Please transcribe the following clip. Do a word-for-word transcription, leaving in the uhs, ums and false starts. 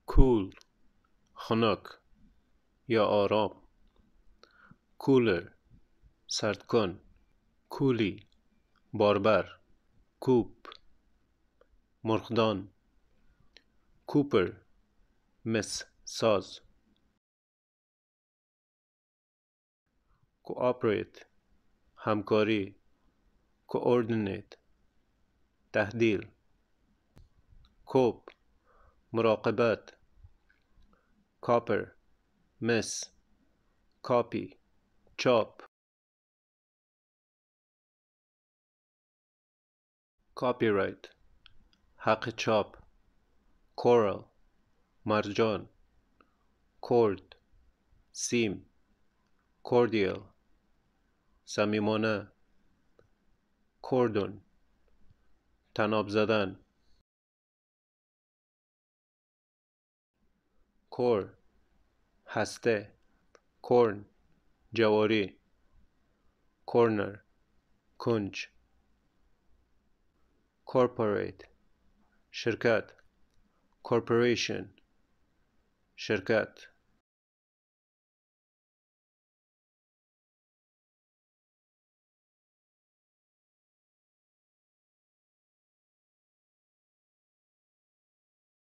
کول خنک یا آرام. کولر سرد کن. کولی باربر. کوپ مرغدان. کوپر مس ساز. کوآپریت همکاری. کوردینیت تحلیل. کوپ مراقبت. کاپر مس. کاپی چاپ. کاپی رایت حق چاپ. کورال مرجان. کورد سیم. کوردیال صمیمانه. کوردون طناب زدن. کور هسته. کورن جواری. کورنر کنج. کورپوریت شرکت. کورپوریشن شرکت.